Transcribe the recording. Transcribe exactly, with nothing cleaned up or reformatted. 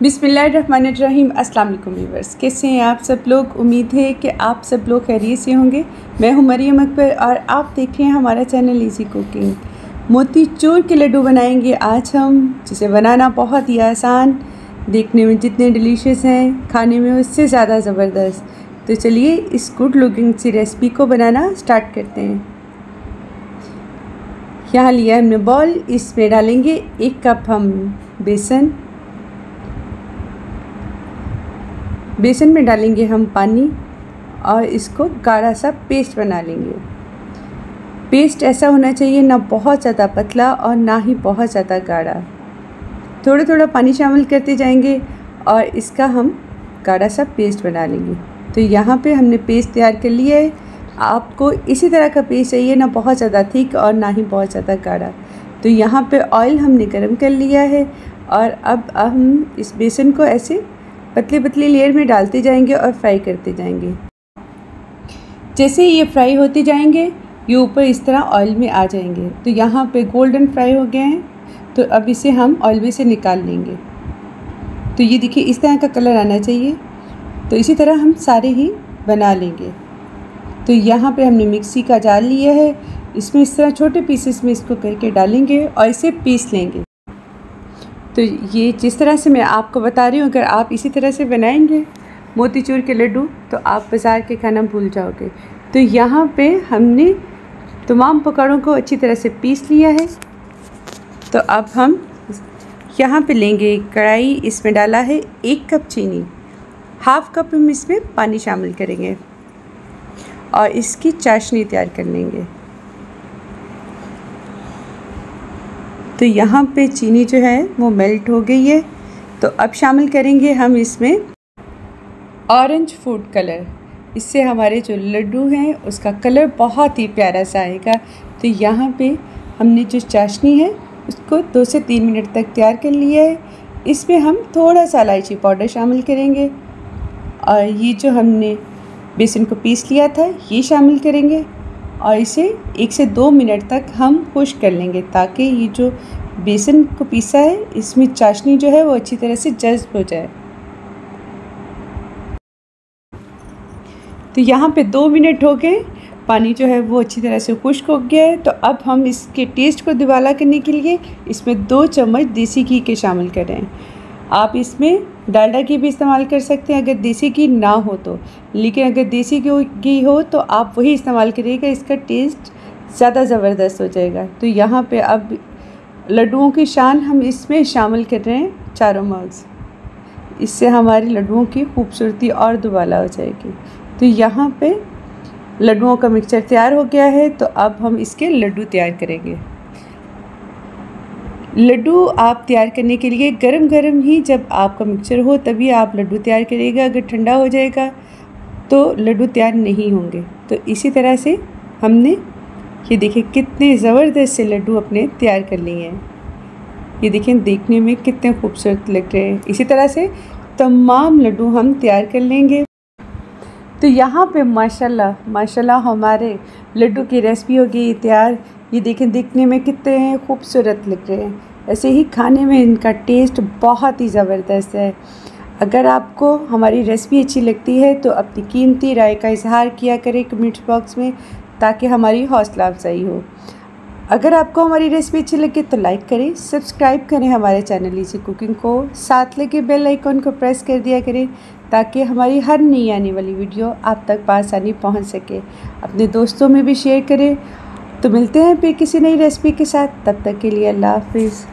बिस्मिल्लाहिर्रहमानिर्रहीम। अस्सलाम वालेकुम व्यूअर्स, कैसे हैं आप सब लोग। उम्मीद है कि आप सब लोग खैरियत से होंगे। मैं हूं मरियम अकबर और आप देख रहे हैं हमारा चैनल इजी कुकिंग। मोतीचूर के लड्डू बनाएंगे आज हम, जिसे बनाना बहुत ही आसान, देखने में जितने डिलीशियस हैं खाने में उससे ज़्यादा ज़बरदस्त। तो चलिए इस गुड लुकिंग सी रेसिपी को बनाना स्टार्ट करते हैं। यहाँ लिया हमने बॉल, इसमें डालेंगे एक कप हम बेसन। बेसन में डालेंगे हम पानी और इसको गाढ़ा सा पेस्ट बना लेंगे। पेस्ट ऐसा होना चाहिए, ना बहुत ज़्यादा पतला और ना ही बहुत ज़्यादा गाढ़ा। थोड़ा थोड़ा पानी शामिल करते जाएंगे और इसका हम गाढ़ा सा पेस्ट बना लेंगे। तो यहाँ पे हमने पेस्ट तैयार कर लिया है। आपको इसी तरह का पेस्ट चाहिए, ना बहुत ज़्यादा थिक और ना ही बहुत ज़्यादा गाढ़ा। तो यहाँ पे ऑयल हमने गरम कर लिया है और अब हम इस बेसन को ऐसे पतली पतली लेयर में डालते जाएंगे और फ्राई करते जाएंगे। जैसे ये फ्राई होते जाएंगे ये ऊपर इस तरह ऑयल में आ जाएंगे। तो यहाँ पे गोल्डन फ्राई हो गए हैं, तो अब इसे हम ऑयल में से निकाल लेंगे। तो ये देखिए इस तरह का कलर आना चाहिए। तो इसी तरह हम सारे ही बना लेंगे। तो यहाँ पे हमने मिक्सी का जार लिया है, इसमें इस तरह छोटे पीसेस में इसको करके डालेंगे और इसे पीस लेंगे। तो ये जिस तरह से मैं आपको बता रही हूँ, अगर आप इसी तरह से बनाएंगे मोतीचूर के लड्डू तो आप बाज़ार के खाना भूल जाओगे। तो यहाँ पे हमने तमाम पकौड़ों को अच्छी तरह से पीस लिया है। तो अब हम यहाँ पे लेंगे एक कढ़ाई, इसमें डाला है एक कप चीनी, हाफ कप हम इसमें पानी शामिल करेंगे और इसकी चाशनी तैयार कर लेंगे। तो यहाँ पे चीनी जो है वो मेल्ट हो गई है। तो अब शामिल करेंगे हम इसमें ऑरेंज फूड कलर। इससे हमारे जो लड्डू हैं उसका कलर बहुत ही प्यारा सा आएगा। तो यहाँ पे हमने जो चाशनी है उसको दो से तीन मिनट तक तैयार कर लिया है। इसमें हम थोड़ा सा इलायची पाउडर शामिल करेंगे और ये जो हमने बेसन को पीस लिया था ये शामिल करेंगे और इसे एक से दो मिनट तक हम खुश्क कर लेंगे, ताकि ये जो बेसन को पीसा है इसमें चाशनी जो है वो अच्छी तरह से जज्ब हो जाए। तो यहाँ पे दो मिनट हो गए, पानी जो है वो अच्छी तरह से खुश्क हो गया है। तो अब हम इसके टेस्ट को दुबाला करने के लिए इसमें दो चम्मच देसी घी के शामिल कर रहे हैं। आप इसमें डालडा घी भी इस्तेमाल कर सकते हैं अगर देसी घी ना हो तो, लेकिन अगर देसी घी हो तो आप वही इस्तेमाल करिएगा, इसका टेस्ट ज़्यादा ज़बरदस्त हो जाएगा। तो यहाँ पे अब लड्डुओं की शान हम इसमें शामिल कर रहे हैं चारों मग्ज़। इससे हमारे लड्डुओं की खूबसूरती और दुबाला हो जाएगी। तो यहाँ पे लड्डुओं का मिक्सचर तैयार हो गया है। तो अब हम इसके लड्डू तैयार करेंगे। लड्डू आप तैयार करने के लिए गरम गरम ही जब आपका मिक्सचर हो तभी आप लड्डू तैयार करिएगा। अगर ठंडा हो जाएगा तो लड्डू तैयार नहीं होंगे। तो इसी तरह से हमने ये देखिए कितने ज़बरदस्त से लड्डू अपने तैयार कर लिए हैं। ये देखें देखने में कितने खूबसूरत लग रहे हैं। इसी तरह से तमाम लड्डू हम तैयार कर लेंगे। तो यहाँ पे माशाल्लाह माशाल्लाह हमारे लड्डू की रेसिपी हो गई तैयार। ये देखें देखने में कितने खूबसूरत लग रहे हैं, ऐसे ही खाने में इनका टेस्ट बहुत ही ज़बरदस्त है। अगर आपको हमारी रेसिपी अच्छी लगती है तो अपनी कीमती राय का इजहार किया करें कमेंट बॉक्स में, ताकि हमारी हौसला अफजाई हो। अगर आपको हमारी रेसिपी अच्छी लगे तो लाइक करें, सब्सक्राइब करें हमारे चैनल इजी कुकिंग को, साथ लेके बेल आइकन को प्रेस कर दिया करें ताकि हमारी हर नई आने वाली वीडियो आप तक आसानी पहुंच सके। अपने दोस्तों में भी शेयर करें। तो मिलते हैं फिर किसी नई रेसिपी के साथ, तब तक के लिए अल्लाह हाफिज़।